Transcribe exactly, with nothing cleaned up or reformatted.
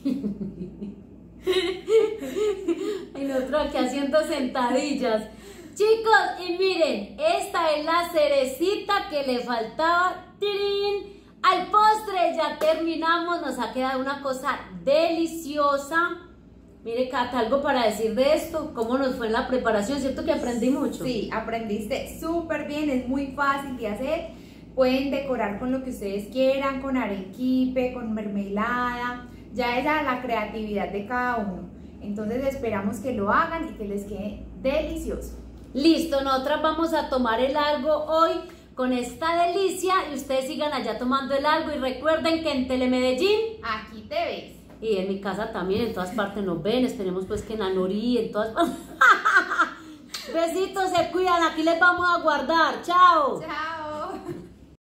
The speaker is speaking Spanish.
Y nosotros aquí haciendo sentadillas. Chicos, y miren, esta es la cerecita que le faltaba. ¡Tirín! Al postre ya terminamos, nos ha quedado una cosa deliciosa. Mire, Cata, algo para decir de esto, cómo nos fue en la preparación, ¿cierto que aprendí mucho? Sí, aprendiste súper bien, es muy fácil de hacer. Pueden decorar con lo que ustedes quieran, con arequipe, con mermelada, ya es a la creatividad de cada uno. Entonces esperamos que lo hagan y que les quede delicioso. Listo, nosotras vamos a tomar el algo hoy con esta delicia y ustedes sigan allá tomando el algo y recuerden que en Telemedellín Aquí te ves. y en mi casa también, en todas partes nos ven, esperemos pues que en la Nori, en todas partes. Besitos, se cuidan, aquí les vamos a guardar, chao. Chao.